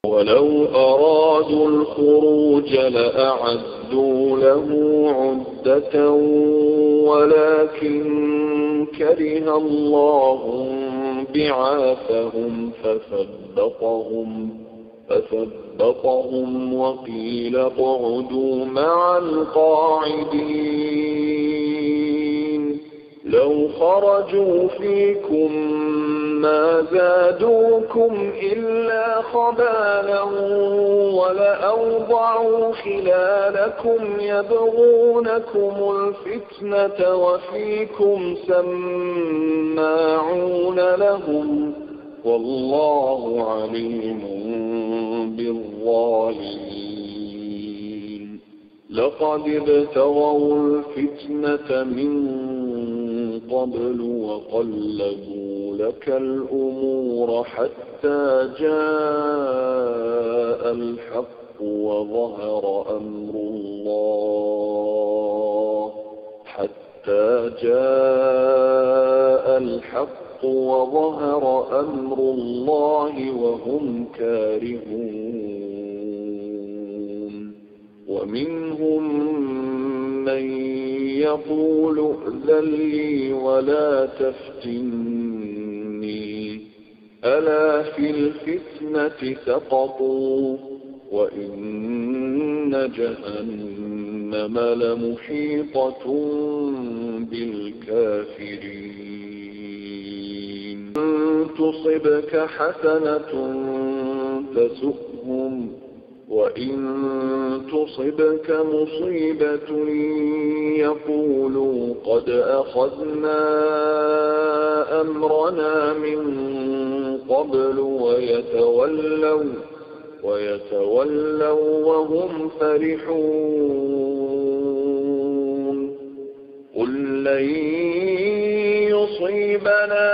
ولو أرادوا الخروج لأعدوا له عدة ولكن كره الله بعاثهم فثبطهم وقيل اقعدوا مع القاعدين. لو خرجوا فيكم ما زادوكم إلا خبالا ولأوضعوا خلالكم يبغونكم الفتنة وفيكم سماعون لهم والله عليم بالظالمين. لقد ابتغوا الفتنة من قبل وقلبوا لك الأمور حتى جاء الحق وظهر أمر الله وهم كارهون. ومنهم من يقول ائذن لي ولا تفتني ألا في الفتنة سقطوا وإن جهنم لمحيطة بالكافرين. إن تصبك حسنة تسؤهم وإن تصبك مصيبة يقولوا قد أخذنا أمرنا من قبل ويتولوا وهم فرحون. قل لن يصيبنا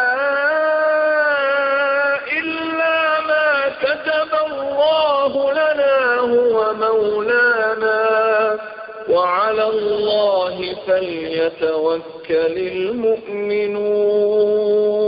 إلا ما كتب الله لنا هو مولانا وعلى الله فليتوكل المؤمنون.